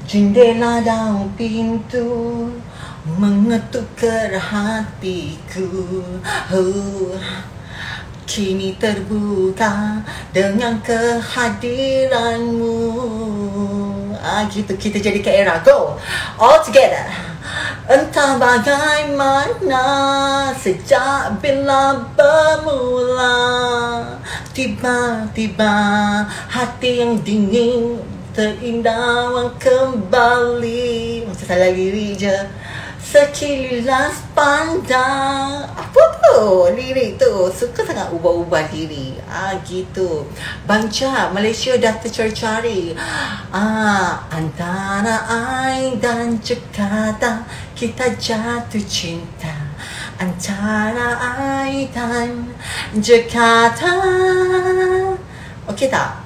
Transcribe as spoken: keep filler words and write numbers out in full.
Jendela dan pintu mengetuk ke hatiku. Oh, kini terbuka dengan kehadiranmu. Ah, gitu kita jadi ke era. Go all together. Entah bagaimana, sejak bila bermula, tiba-tiba hati yang dingin terindah kembali. Macam salah lirik je. Sekilas pandang. Apa tu lirik tu? Suka sangat ubah-ubah lirik. Ah, gitu. Banca Malaysia dah tercari-cari. Ah, antara air dan Jakarta kita jatuh cinta. Antara air dan Jakarta. Okey tak?